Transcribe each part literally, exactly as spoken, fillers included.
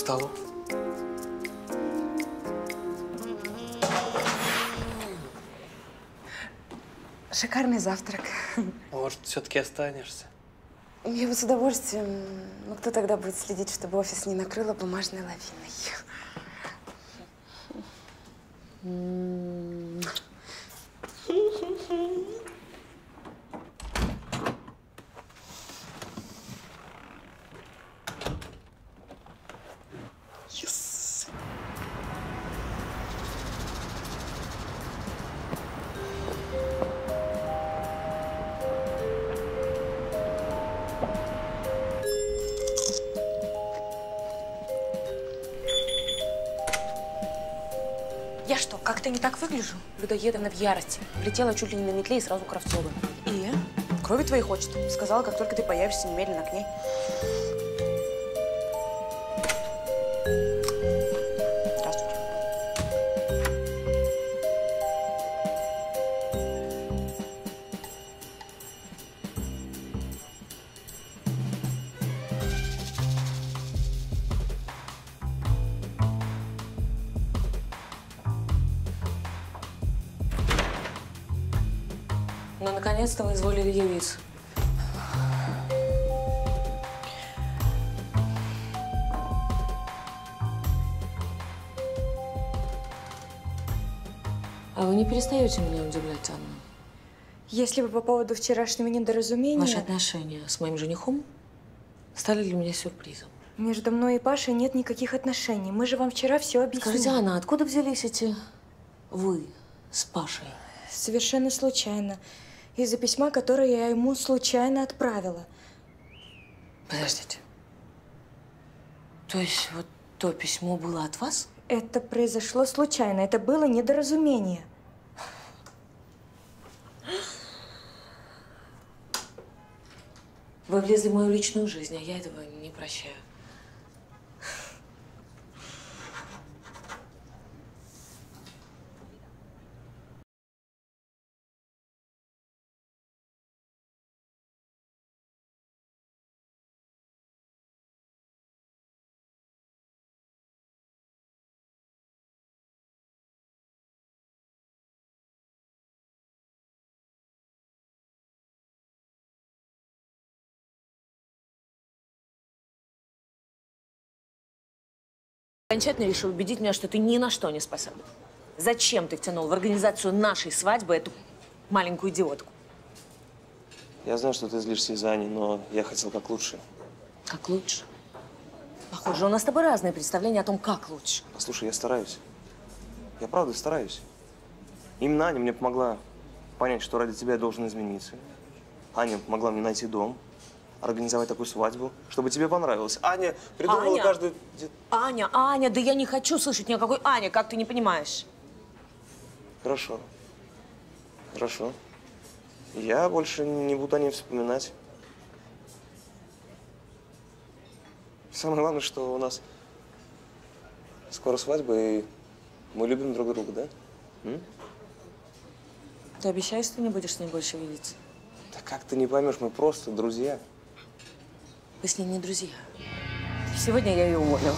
столу. Шикарный завтрак. Может, все-таки останешься? Я бы с удовольствием. Но кто тогда будет следить, чтобы офис не накрыло бумажной лавиной? Yes. Я что, как-то не так выгляжу? Людоедовна в ярости. Влетела чуть ли не на метле и сразу Кравцовой. И? Крови твоей хочет. Сказала, как только ты появишься, немедленно к ней. Здравствуйте. Ну, наконец-то вы изволили явиться. А вы не перестаете меня удивлять, Анна? Если бы по поводу вчерашнего недоразумения… Ваши отношения с моим женихом стали для меня сюрпризом. Между мной и Пашей нет никаких отношений. Мы же вам вчера все объяснили. Скажите, Анна, откуда взялись эти «вы» с Пашей? Совершенно случайно. Из-за письма, которое я ему случайно отправила. Подождите. То есть вот то письмо было от вас? Это произошло случайно. Это было недоразумение. Вы влезли в мою личную жизнь, а я этого не прощаю. Окончательно решил убедить меня, что ты ни на что не способен. Зачем ты втянул в организацию нашей свадьбы эту маленькую идиотку? Я знаю, что ты злишься из-за Ани, но я хотел как лучше. Как лучше? Похоже, у нас с тобой разные представления о том, как лучше. Послушай, я стараюсь. Я правда стараюсь. Именно Аня мне помогла понять, что ради тебя я должен измениться. Аня помогла мне найти дом, организовать такую свадьбу, чтобы тебе понравилось. Аня придумала Аня? каждую… Аня, Аня, да я не хочу слышать ни о какой Ане, как ты не понимаешь. Хорошо. Хорошо. Я больше не буду о ней вспоминать. Самое главное, что у нас скоро свадьба, и мы любим друг друга, да? М? Ты обещаешь, что не будешь с ней больше видеться? Да как ты не поймешь, мы просто друзья. Вы с ней не друзья. Сегодня я ее уволила.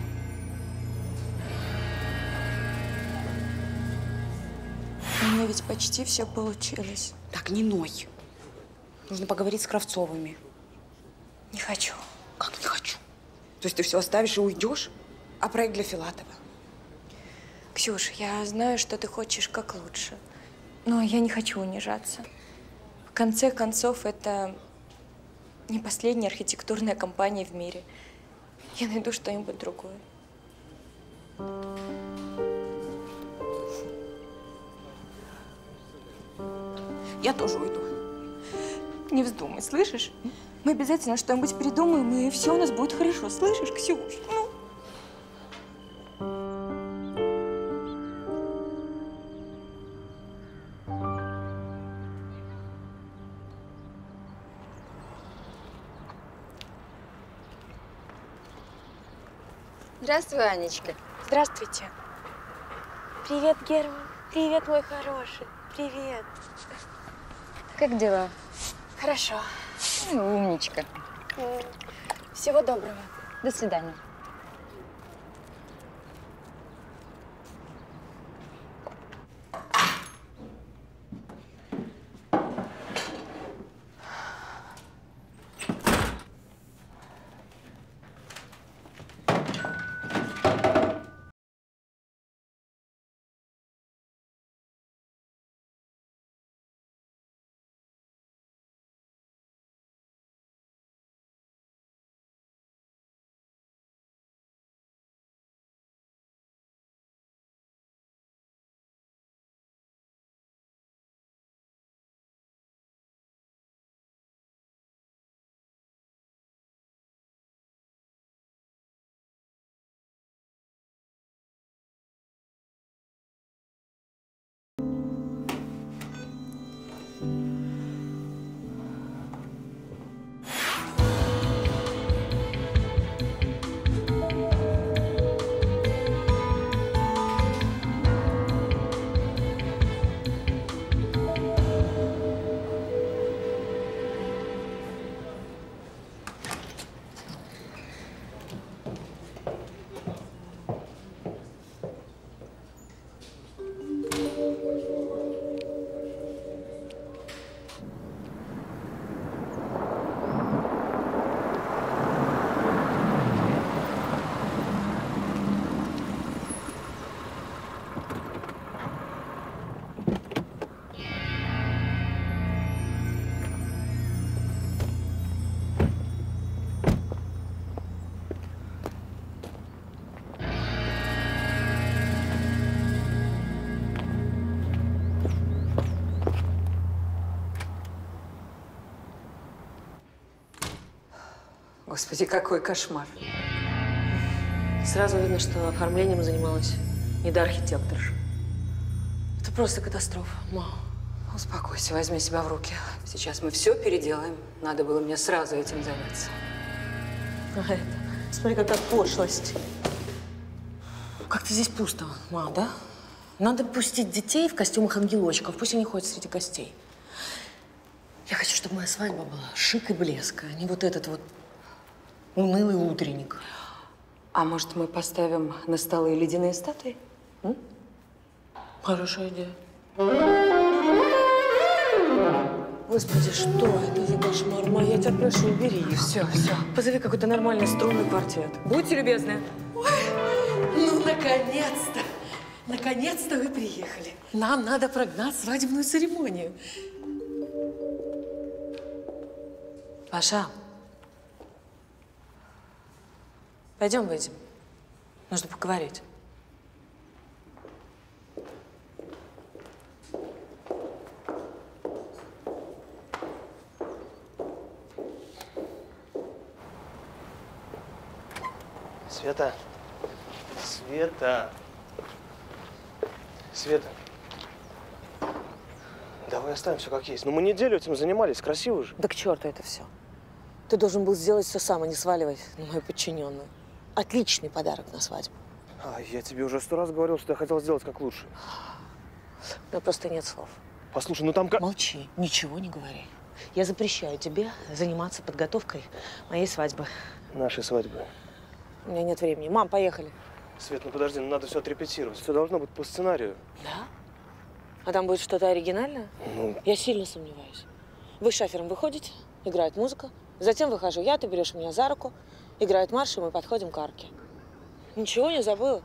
У меня ведь почти все получилось. Так, не ной. Нужно поговорить с Кравцовыми. Не хочу. Как не хочу? То есть ты все оставишь и уйдешь? А проект для Филатова? Ксюш, я знаю, что ты хочешь как лучше. Но я не хочу унижаться. В конце концов, это не последняя архитектурная компания в мире. Я найду что-нибудь другое. Я тоже уйду. Не вздумай, слышишь? Мы обязательно что-нибудь придумаем, и все у нас будет хорошо. Слышишь, Ксюш? Ну. Здравствуй, Анечка. Здравствуйте. Привет, Герман. Привет, мой хороший. Привет. Как дела? Хорошо. Ну, умничка. Всего доброго. До свидания. Господи, какой кошмар. Сразу видно, что оформлением занималась не до архитекторша. Это просто катастрофа, мам. Успокойся, возьми себя в руки. Сейчас мы все переделаем. Надо было мне сразу этим заняться. А это, смотри, какая пошлость. Как-то здесь пусто, мам, да? Надо пустить детей в костюмах ангелочков. Пусть они ходят среди гостей. Я хочу, чтобы моя свадьба была шик и блеск, а не вот этот вот унылый утренник. А может, мы поставим на столы ледяные статуи? М? Хорошая идея. Господи, что это за кошмар? Ма, я тебя прошу, убери ее. Все, все. Позови какой-то нормальный струнный квартет. Будьте любезны. Ой, ну, наконец-то! Наконец-то вы приехали. Нам надо прогнать свадебную церемонию. Паша, пойдем выйдем. Нужно поговорить. Света. Света. Света. Давай оставим все как есть. Ну, мы неделю этим занимались, красиво же. Да к черту это все. Ты должен был сделать все сам, а не сваливать на мою подчиненную. Отличный подарок на свадьбу. А, я тебе уже сто раз говорил, что я хотел сделать как лучше. У меня просто нет слов. Послушай, ну там как… Молчи, ничего не говори. Я запрещаю тебе заниматься подготовкой моей свадьбы. Нашей свадьбы. У меня нет времени. Мам, поехали. Свет, ну подожди, ну надо все отрепетировать. Все должно быть по сценарию. Да? А там будет что-то оригинальное? Ну, Я сильно сомневаюсь. Вы с шафером выходите, играет музыка. Затем выхожу я, ты берешь меня за руку, играет марш, и мы подходим к арке. Ничего не забыла?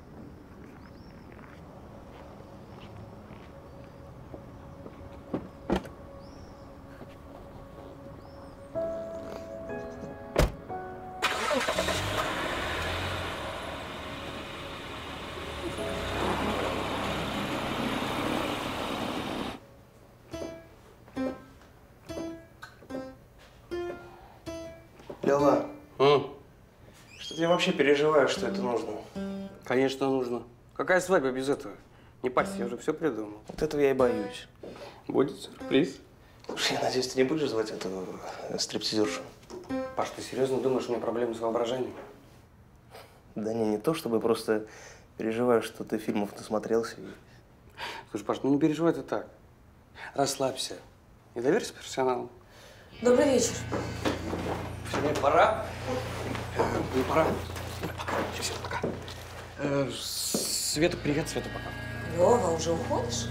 Лёва, М, что-то я вообще переживаю, что это нужно. Конечно, нужно. Какая свадьба без этого? Не парься, я уже все придумал. Вот этого я и боюсь. Будет сюрприз. Слушай, я надеюсь, ты не будешь звать эту э, стриптизершу? Паш, ты серьезно думаешь, у меня проблемы с воображением? Да не, не то, чтобы просто переживаю, что ты фильмов насмотрелся. И… Слушай, Паш, ну не переживай ты так. Расслабься. И доверься профессионалу. Добрый вечер. Все, мне пора. Э, Мне пора. Пока. Все, пока. Э, Света, привет, Света, пока. Лёва, уже уходишь?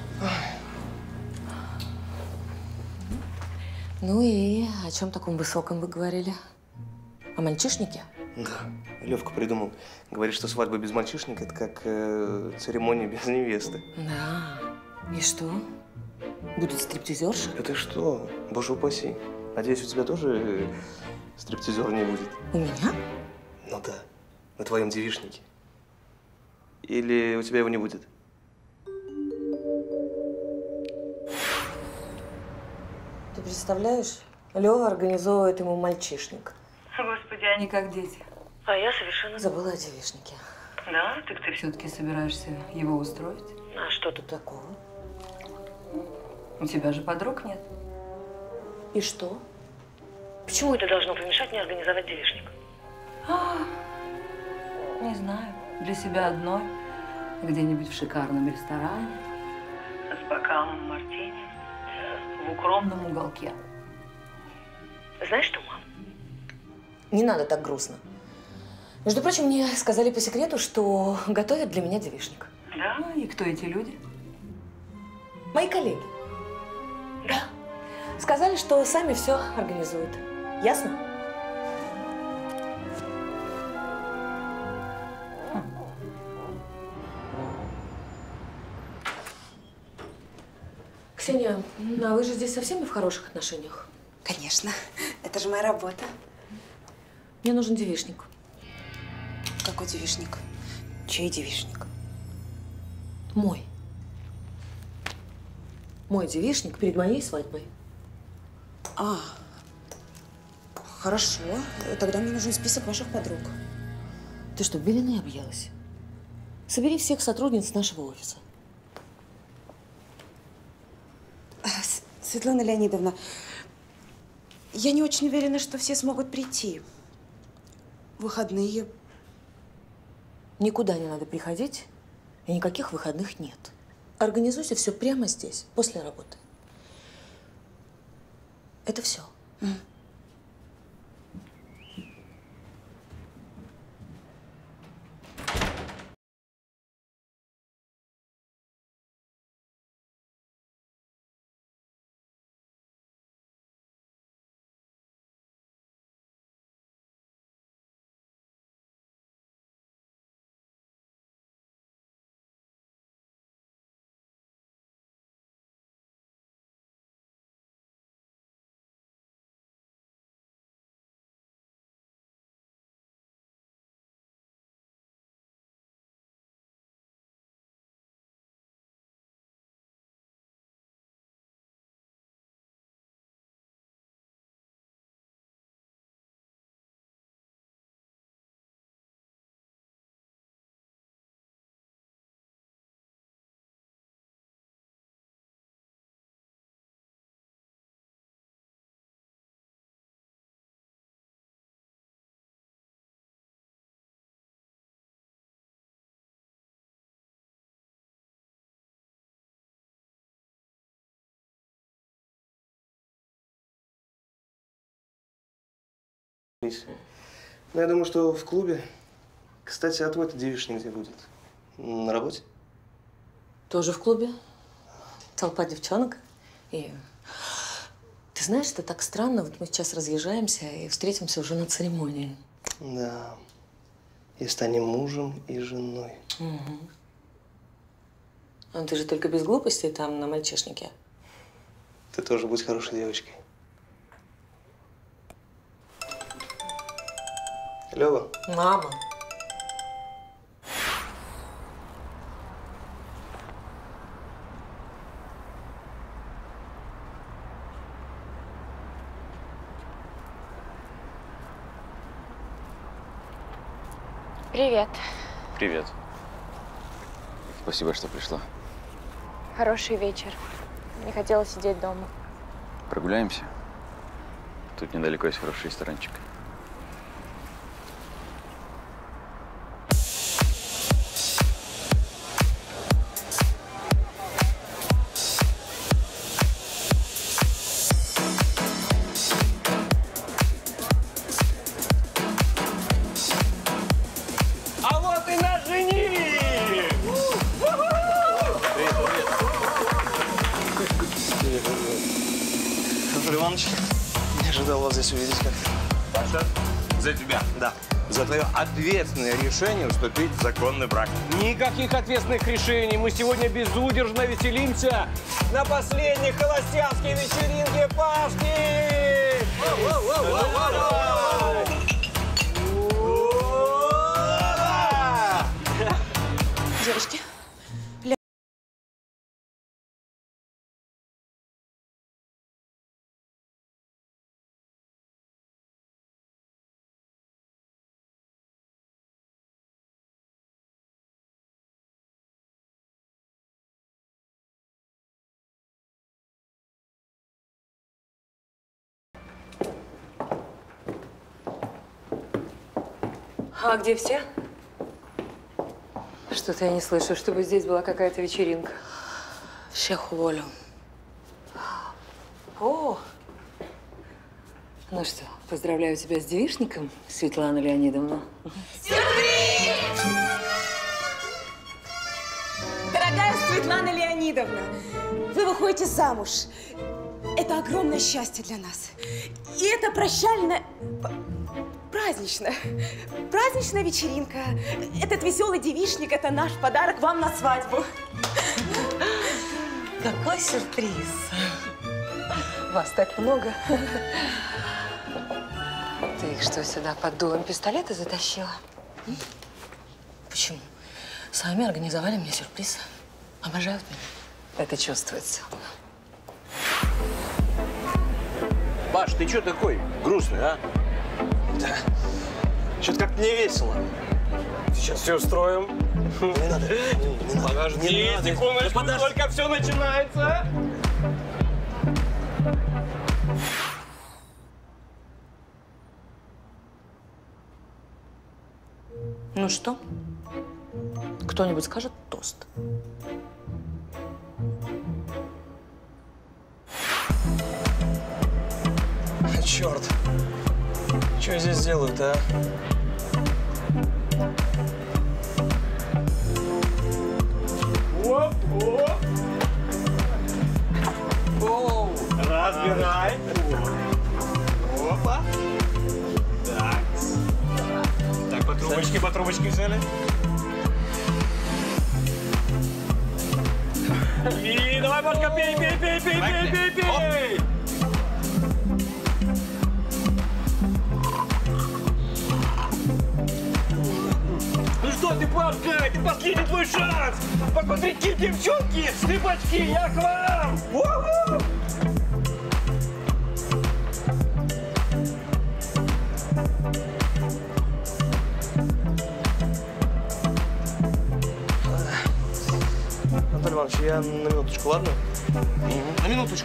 Ну и о чем таком высоком вы говорили? О мальчишнике? Да. Левка придумал. Говорит, что свадьба без мальчишника – это как э, церемония без невесты. Да. И что? Будут стриптизерши? Да ты что? Боже упаси. Надеюсь, у тебя тоже э, стриптизера не будет? У меня? Ну да. На твоем девичнике. Или у тебя его не будет? Ты представляешь? Лёва организовывает ему мальчишник. Господи, они как дети. А я совершенно забыла о девичнике. Да? Так ты все-таки собираешься его устроить? А что тут такого? У тебя же подруг нет. И что? Почему это должно помешать мне организовать девичник? А, не знаю. Для себя одной. Где-нибудь в шикарном ресторане. С бокалом мартини. В укромном уголке. Знаешь что, мам? Не надо так грустно. Между прочим, мне сказали по секрету, что готовят для меня девичник. Да? И кто эти люди? Мои коллеги. Да. Сказали, что сами все организуют. Ясно? Ксения, а вы же здесь со всеми в хороших отношениях? Конечно. Это же моя работа. Мне нужен девичник. Какой девичник? Чей девичник? Мой. Мой девичник перед моей свадьбой. А, Хорошо. Тогда мне нужен список ваших подруг. Ты что, белины объелась? Собери всех сотрудниц нашего офиса. Светлана Леонидовна, я не очень уверена, что все смогут прийти. Выходные. Никуда не надо приходить, и никаких выходных нет. Организуйте все прямо здесь, после работы. Это все. Mm. Ну, я думаю, что в клубе. Кстати, а твой-то девичник где будет? На работе? Тоже в клубе. Толпа девчонок. И ты знаешь, это так странно. Вот мы сейчас разъезжаемся и встретимся уже на церемонии. Да. И станем мужем и женой. Угу. А ты же только без глупостей там на мальчишнике. Ты тоже будь хорошей девочкой. Лёва. Мама. Привет. Привет. Спасибо, что пришла. Хороший вечер. Не хотела сидеть дома. Прогуляемся? Тут недалеко есть хороший ресторанчик. Увидеть как-то. Паша, за тебя. Да. За твое ответственное решение вступить в законный брак. Никаких ответственных решений. Мы сегодня безудержно веселимся на последней холостяцкой вечеринке Пашки! Девочки, А где все? Что-то я не слышу, чтобы здесь была какая-то вечеринка. Всех уволю. О! Ну что, поздравляю тебя с девичником, Светлана Леонидовна. сюрприз! Дорогая Светлана Леонидовна, вы выходите замуж. Это огромное счастье для нас. И это прощальная... Праздничная. Праздничная вечеринка. Этот веселый девичник – это наш подарок вам на свадьбу. Какой сюрприз. Вас так много. Ты их что, сюда под дулом пистолета затащила? Почему? Сами организовали мне сюрприз. Обожают меня. Это чувствуется. Паш, ты что такой грустный, а? Да. Что-то как-то не весело. Сейчас все устроим. Не надо. Не, не надо. Подожди, Не надо. секундочку, Да подожди. только все начинается. Ну что? Кто-нибудь скажет тост? Черт. Что я здесь делаю-то, а? Оп, оп. Оу. Разбирай. Опа. Так. Так, по трубочке, по трубочке взяли. И давай, Машка, пей, пей, пей, пей, пей, пей, пей. Ну что ты, Пашка, это последний твой шанс! Посмотрите, девчонки, слепачки, я к вам! У-ху! Анатолий Иванович, я на минуточку, ладно? На минуточку.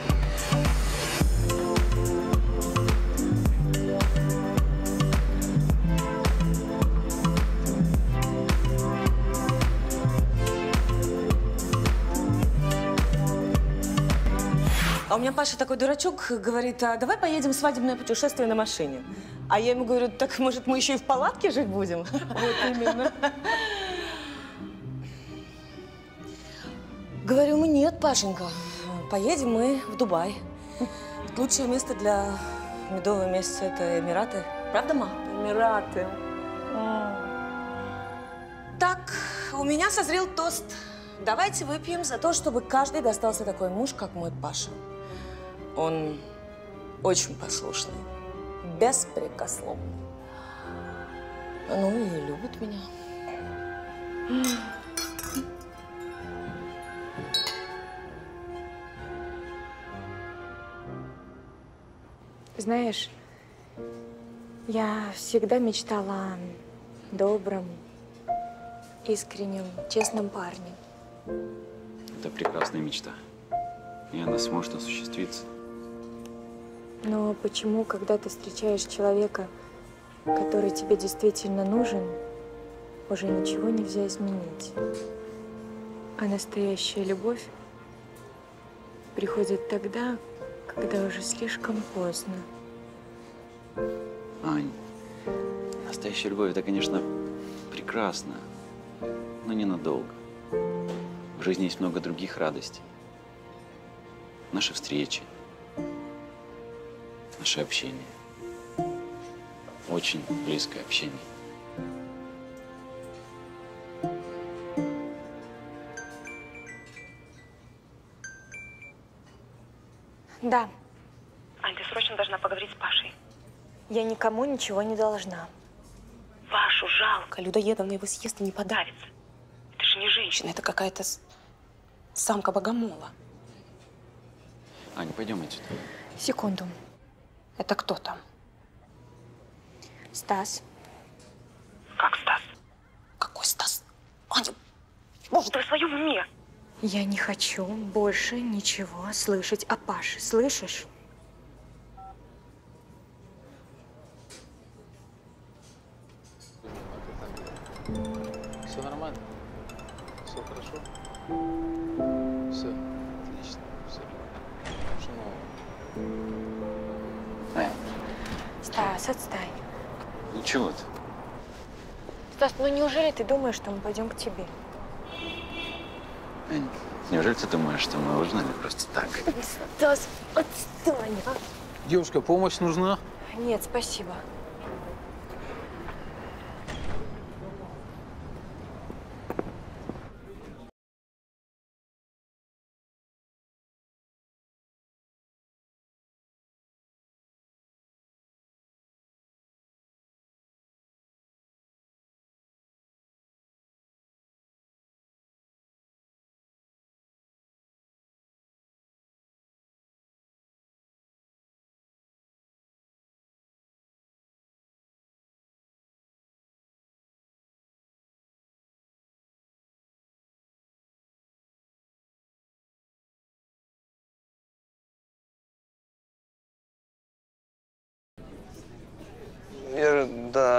А у меня Паша такой дурачок, говорит, а давай поедем в свадебное путешествие на машине. А я ему говорю, так может мы еще и в палатке жить будем? Вот именно. Говорю ему, нет, Пашенька, поедем мы в Дубай. Лучшее место для медового месяца – это Эмираты. Правда, ма? Эмираты. Так, у меня созрел тост. Давайте выпьем за то, чтобы каждый достался такой муж, как мой Паша. Он очень послушный, беспрекословный. Ну и любит меня. Знаешь, я всегда мечтала о добром, искреннем, честном парне. Это прекрасная мечта. И она сможет осуществиться. Но почему, когда ты встречаешь человека, который тебе действительно нужен, уже ничего нельзя изменить? А настоящая любовь приходит тогда, когда уже слишком поздно. Ань, настоящая любовь – это, конечно, прекрасно, но ненадолго. В жизни есть много других радостей. Наши встречи, наше общение. Очень близкое общение. Да, Ань, ты срочно должна поговорить с Пашей. я никому ничего не должна. Пашу жалко. Людоедовна его съест и не подавится. Это же не женщина. Это какая-то самка богомола. Ань, пойдем отсюда. Секунду. Это кто там? Стас. Как Стас? Какой Стас? Аня, Боже, ты в своем уме? Я не хочу больше ничего слышать о Паше. Слышишь? Все нормально? Все хорошо? Все, отлично. Все. Что нового? Ань, Стас, отстань. ну чего ты? Стас, ну неужели ты думаешь, что мы пойдем к тебе? Ань, неужели ты думаешь, что мы узнали просто так? Стас, отстань, а? Девушка, помощь нужна? Нет, спасибо.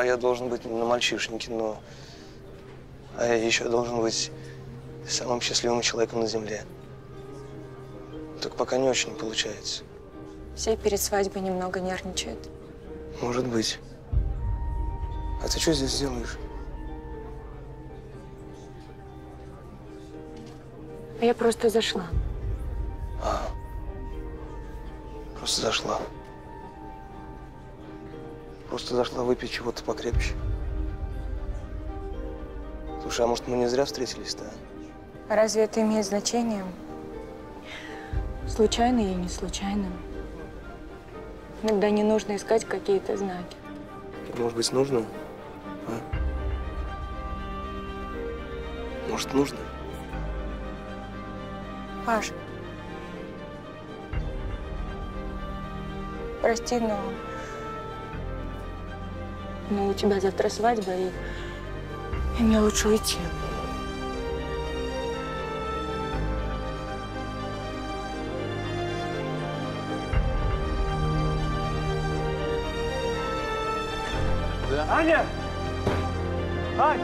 я должен быть на мальчишнике, но… А я еще должен быть самым счастливым человеком на земле. Только пока не очень получается. Все перед свадьбой немного нервничают. Может быть. А ты что здесь делаешь? Я просто зашла. А, просто зашла. Просто зашла выпить чего-то покрепче. Слушай, а может, мы не зря встретились-то? Разве это имеет значение? Случайно или не случайно? Иногда не нужно искать какие-то знаки. Может быть, нужно? А? Может, нужно? Паш, прости, но… Но у тебя завтра свадьба, и, и мне лучше уйти. Да? Аня! Ань!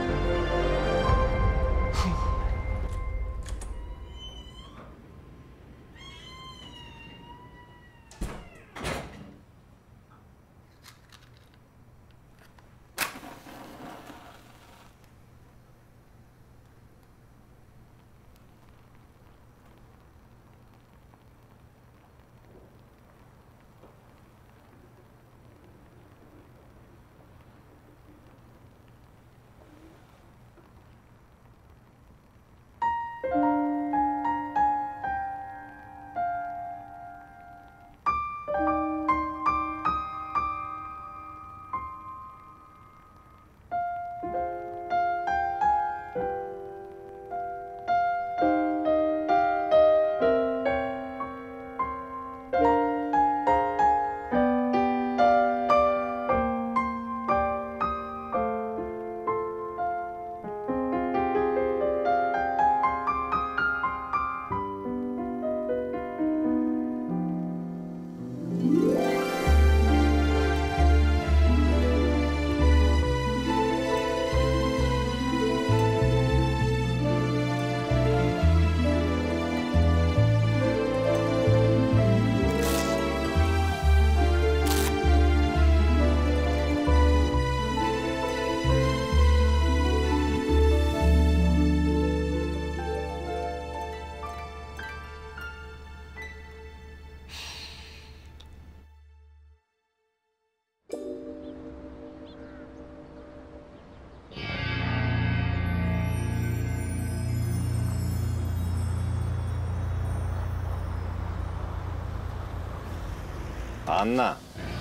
Анна,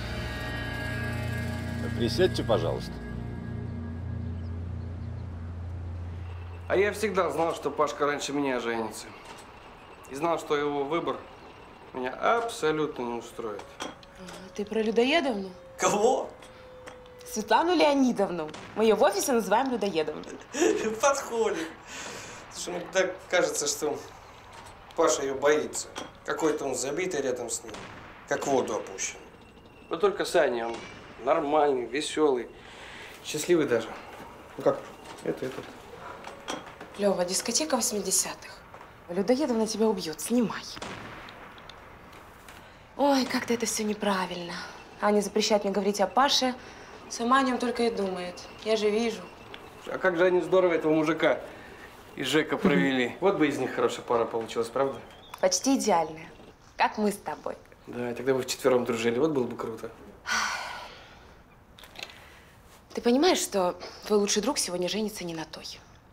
присядьте, пожалуйста. А я всегда знал, что Пашка раньше меня женится. И знал, что его выбор меня абсолютно не устроит. Ты про Людоедовну? Кого? Светлану Леонидовну. Мы ее в офисе называем Людоедовной. Подходит. Слушай, мне так кажется, что Паша ее боится. Какой-то он забитый рядом с ней, как в воду опущен. Но только с Аней он нормальный, веселый, счастливый даже. Ну как, это, это. Лёва, дискотека восьмидесятых. Людоедовна тебя убьет, снимай. Ой, как-то это все неправильно. Аня запрещает мне говорить о Паше, сама о нем только и думает. Я же вижу. А как же они здорово этого мужика и Жека провели. Вот бы из них хорошая пара получилась, правда? Почти идеальная. Как мы с тобой. Да, тогда бы вчетвером дружили. Вот было бы круто. Ты понимаешь, что твой лучший друг сегодня женится не на той?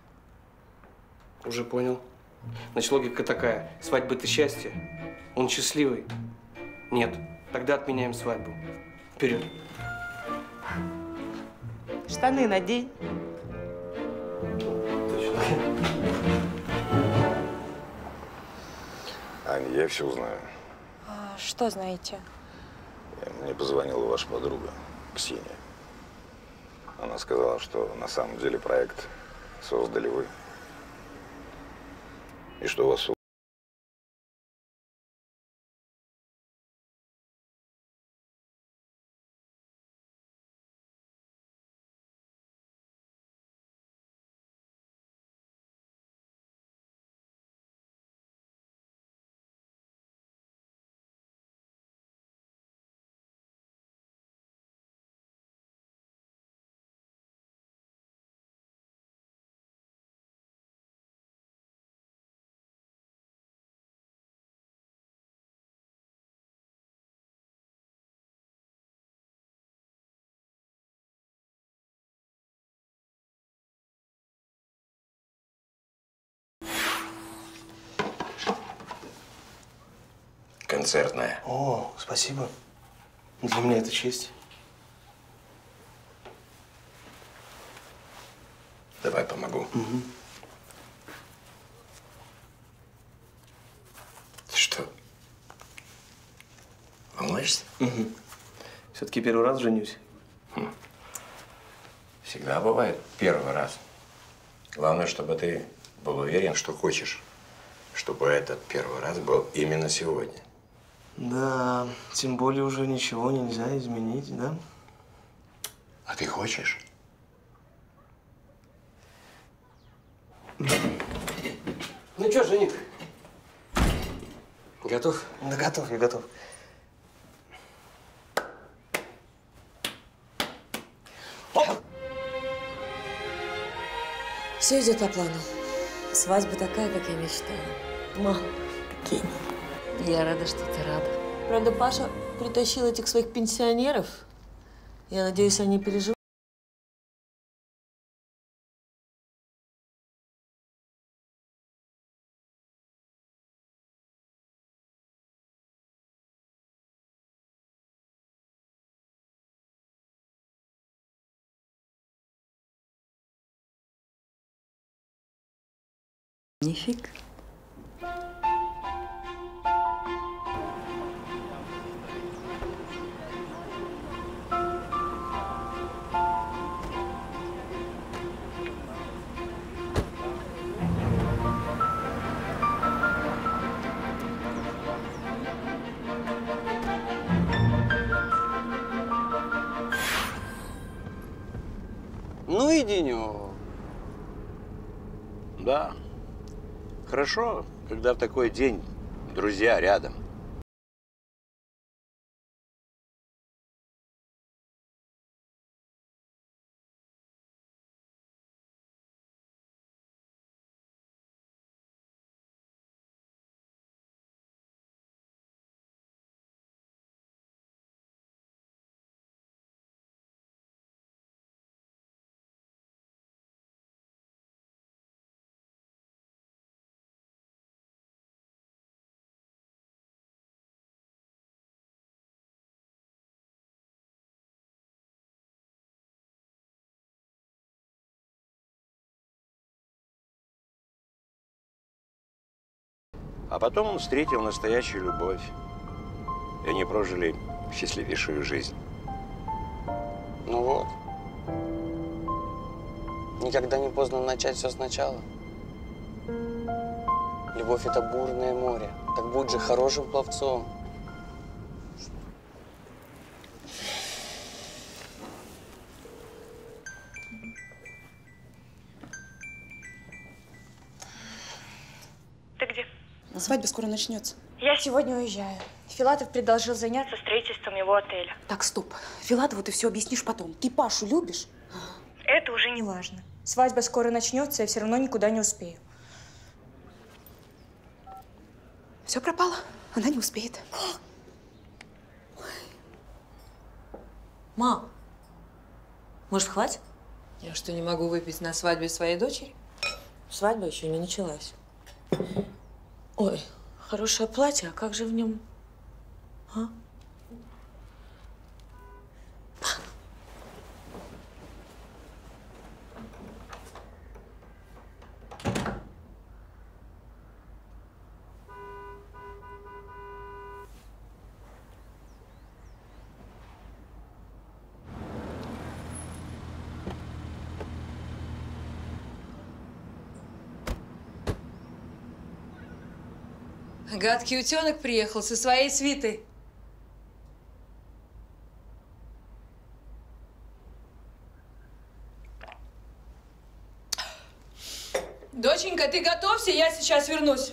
Уже понял. Значит, логика такая. Свадьба – это счастье. Он счастливый. Нет. Тогда отменяем свадьбу. Вперед. Штаны надень. Аня, я все знаю. А что знаете? Мне позвонила ваша подруга, Ксения. Она сказала, что на самом деле проект создали вы. И что у вас концертная. О, спасибо. Для меня это честь. Давай помогу. Угу. Ты что, волнуешься? Угу. Все-таки первый раз женюсь. Хм. Всегда бывает первый раз. Главное, чтобы ты был уверен, что хочешь, чтобы этот первый раз был именно сегодня. Да, тем более уже ничего нельзя изменить, да? А ты хочешь? Ну что, жених? Готов? Да готов, я готов. Все идет по плану. Свадьба такая, как я мечтала. Мам, кинь. Я рада, что ты рада. Правда, Паша притащил этих своих пенсионеров. Я надеюсь, они переживут. Нифиг. Ну и денек. Да. Хорошо, когда в такой день друзья рядом. А потом он встретил настоящую любовь. И они прожили счастливейшую жизнь. Ну вот. Никогда не поздно начать все сначала. Любовь – это бурное море. Так будь же хорошим пловцом. Ты где? Свадьба скоро начнется. Я сегодня уезжаю. Филатов предложил заняться строительством его отеля. Так, стоп. Филатову ты все объяснишь потом. Ты Пашу любишь? Это уже не важно. Свадьба скоро начнется, я все равно никуда не успею. Все пропало. Она не успеет. Мам, может, хватит? Я что, не могу выпить на свадьбе своей дочери? Свадьба еще не началась. Ой, хорошее платье, а как же в нем? А? Гадкий утенок приехал со своей свитой. Доченька, ты готовься, я сейчас вернусь.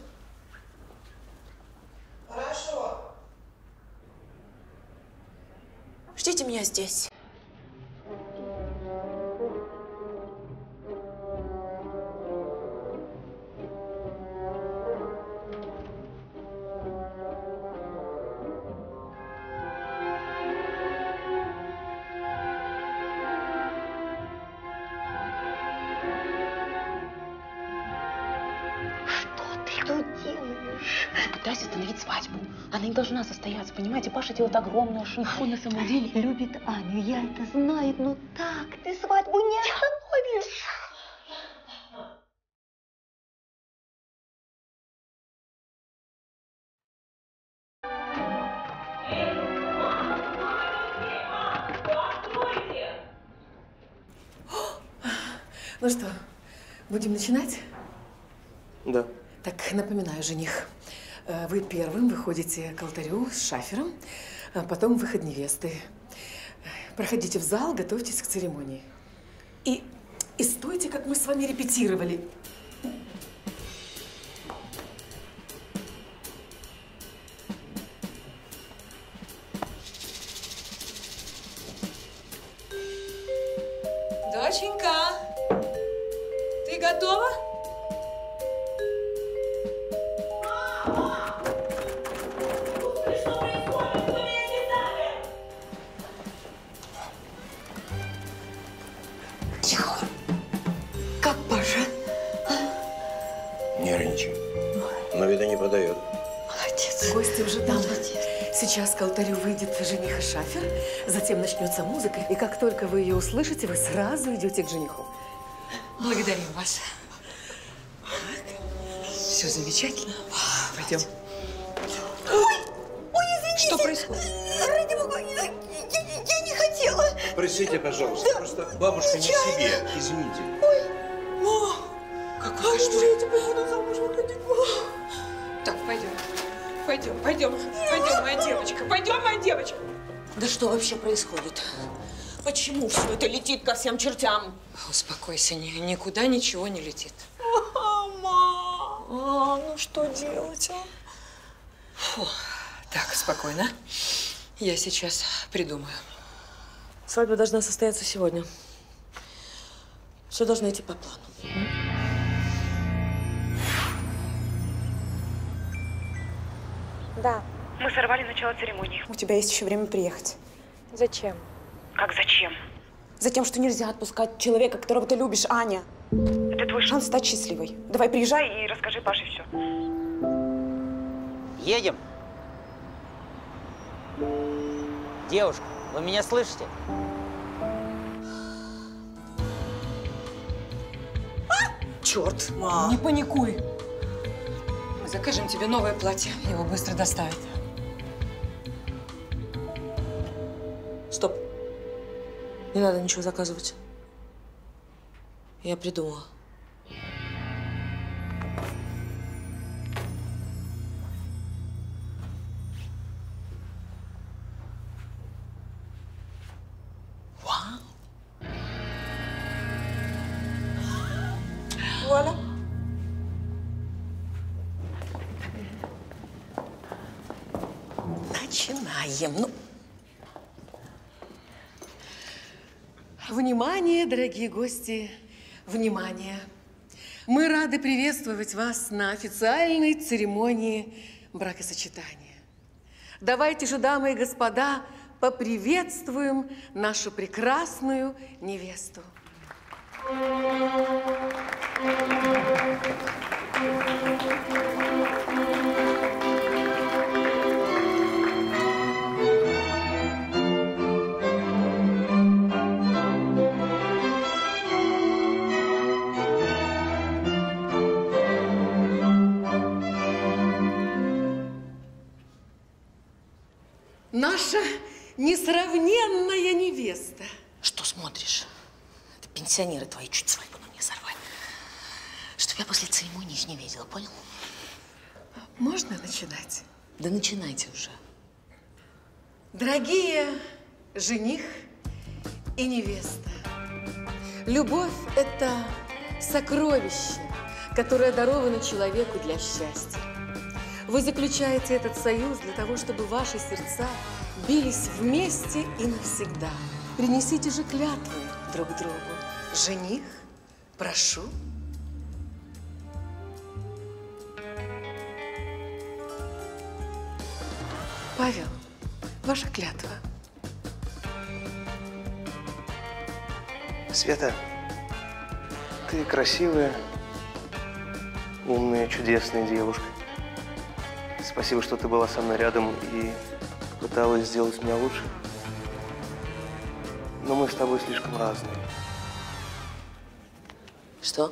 Хорошо. Ждите меня здесь. Что ты тут делаешь? Пытайся остановить свадьбу. Она не должна состояться, понимаете? Паша делает огромную ошибку. Он на самом деле любит Аню, я это знаю, но так ты свадьбу не остановишь. Ну что, будем начинать? Да. Так, напоминаю, жених, вы первым выходите к алтарю с шафером, а потом выход невесты. Проходите в зал, готовьтесь к церемонии. И, и стойте, как мы с вами репетировали. Доченька, ты готова? Тихо. Как Паша? Нервничай. Но вида не подает. Молодец. Гости уже там. Сейчас к алтарю выйдет жених и шафер, затем начнется музыка, и как только вы ее услышите, вы сразу идете к жениху. Благодарим вас. Все замечательно. Пойдем. Ой, ой, извините. Что происходит? Ради бога, я, я, я не хотела. Простите, пожалуйста, да. Просто бабушка не в себе. Извините. Ой, о, какая же я теперь буду замуж выходить? Так, пойдем. Пойдем, пойдем, пойдем, моя девочка, пойдем, моя девочка. Да что вообще происходит? Почему все это летит ко всем чертям? Успокойся, ни, никуда ничего не летит. Мама, а, ну что делать, а? Фу. Так, спокойно. Я сейчас придумаю. Свадьба должна состояться сегодня. Все должно идти по плану. Да. Мы сорвали начало церемонии. У тебя есть еще время приехать. Зачем? Как зачем? Затем, что нельзя отпускать человека, которого ты любишь, Аня. Это твой шанс стать счастливой. Давай приезжай и расскажи Паше все. Едем. Девушка, вы меня слышите? А! Черт! Ма. Не паникуй. Мы закажем тебе новое платье. Его быстро доставят. Стоп. Не надо ничего заказывать. Я придумала. Вау. Вуаля. Начинаем. Ну. Внимание, дорогие гости, внимание! Мы рады приветствовать вас на официальной церемонии бракосочетания. Давайте же, дамы и господа, поприветствуем нашу прекрасную невесту. Наша несравненная невеста. Что смотришь? Это пенсионеры твои чуть свадьбу на мне сорвали. Чтоб я после церемонии их не видела, понял? Можно начинать? Да начинайте уже. Дорогие жених и невеста, любовь – это сокровище, которое даровано человеку для счастья. Вы заключаете этот союз для того, чтобы ваши сердца бились вместе и навсегда. Принесите же клятвы друг другу. Жених, прошу. Павел, ваша клятва. Света, ты красивая, умная, чудесная девушка. Спасибо, что ты была со мной рядом и пыталась сделать меня лучше. Но мы с тобой слишком разные. Что?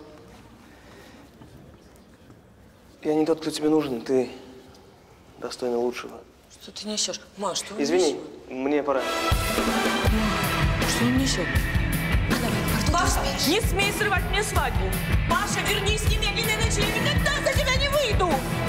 Я не тот, кто тебе нужен. Ты достойна лучшего. Что ты несешь? Ма, что он Извини, несет? мне пора. Что он несет? Паша, не смей срывать мне свадьбу! Паша, вернись немедленно, иначе я никогда за тебя не выйду!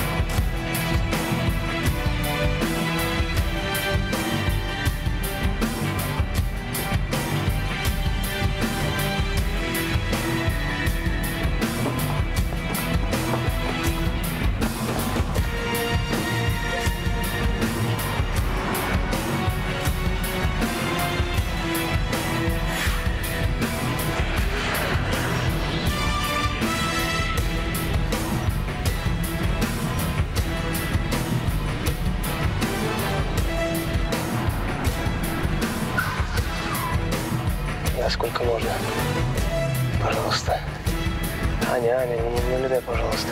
Сколько можно? Пожалуйста. Аня, Аня, не, не улетай, пожалуйста.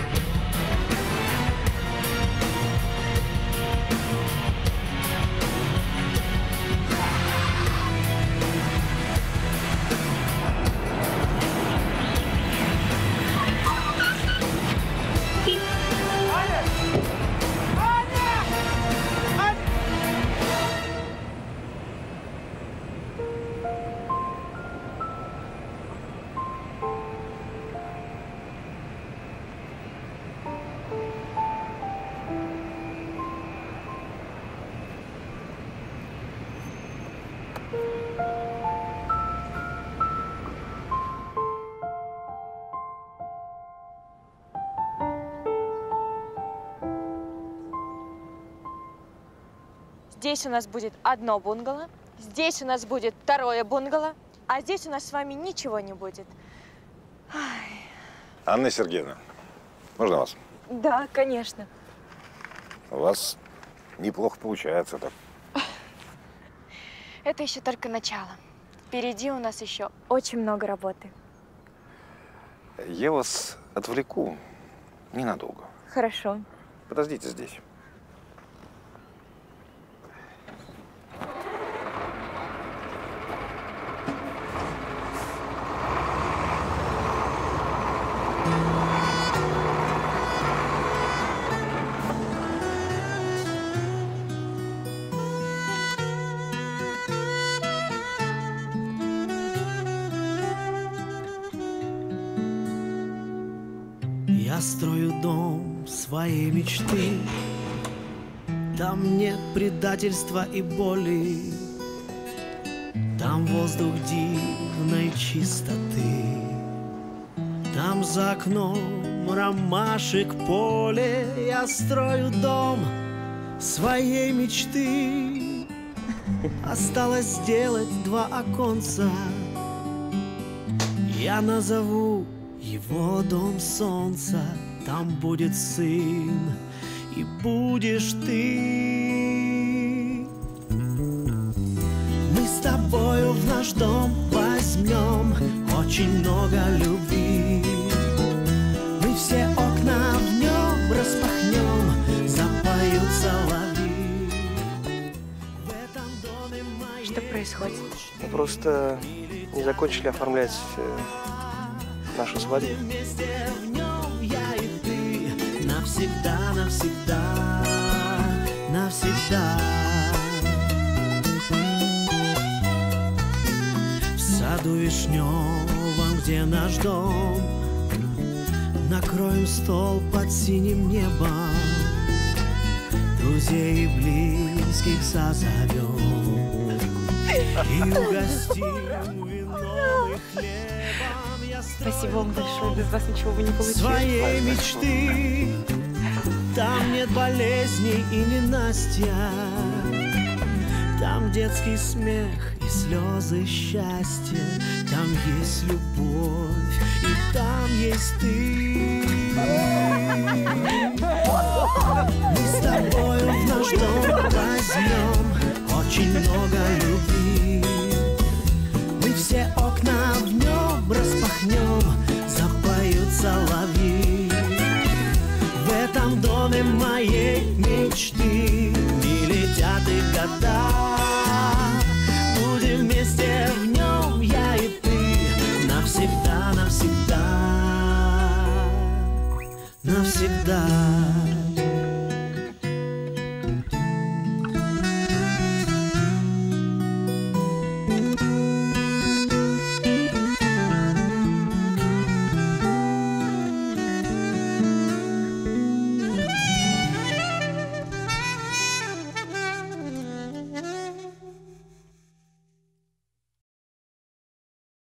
Здесь у нас будет одно бунгало, здесь у нас будет второе бунгало, а здесь у нас с вами ничего не будет. Ай. Анна Сергеевна, можно вас? Да, конечно. У вас неплохо получается так. Это еще только начало. Впереди у нас еще очень много работы. Я вас отвлеку ненадолго. Хорошо. Подождите здесь. Я строю дом своей мечты, там нет предательства и боли, там воздух дивной чистоты, там за окном ромашек поле. Я строю дом своей мечты, осталось сделать два оконца, я назову его дом солнца, там будет сын, и будешь ты. Мы с тобою в наш дом возьмем очень много любви. Мы все окна в нем распахнем, запоют соловьи. В этом доме моей... Что происходит? Мы просто не закончили оформлять э, нашу свадьбу. Вместе в нем я и ты, навсегда, навсегда, навсегда. В саду вишневом, где наш дом, накроем стол под синим небом, друзей и близких созовем и угостим вином и хлебом. Спасибо вам большое, без вас ничего бы не получилось. Своей мечты, там нет болезней и ненастья, там детский смех и слезы счастья, там есть любовь и там есть ты. Мы с тобою в наш дом возьмем очень много любви. Мы все окна в нем распахнем, запоют соловьи. В этом доме моей мечты, не летят и года. Будем вместе в нем, я и ты, навсегда, навсегда, навсегда.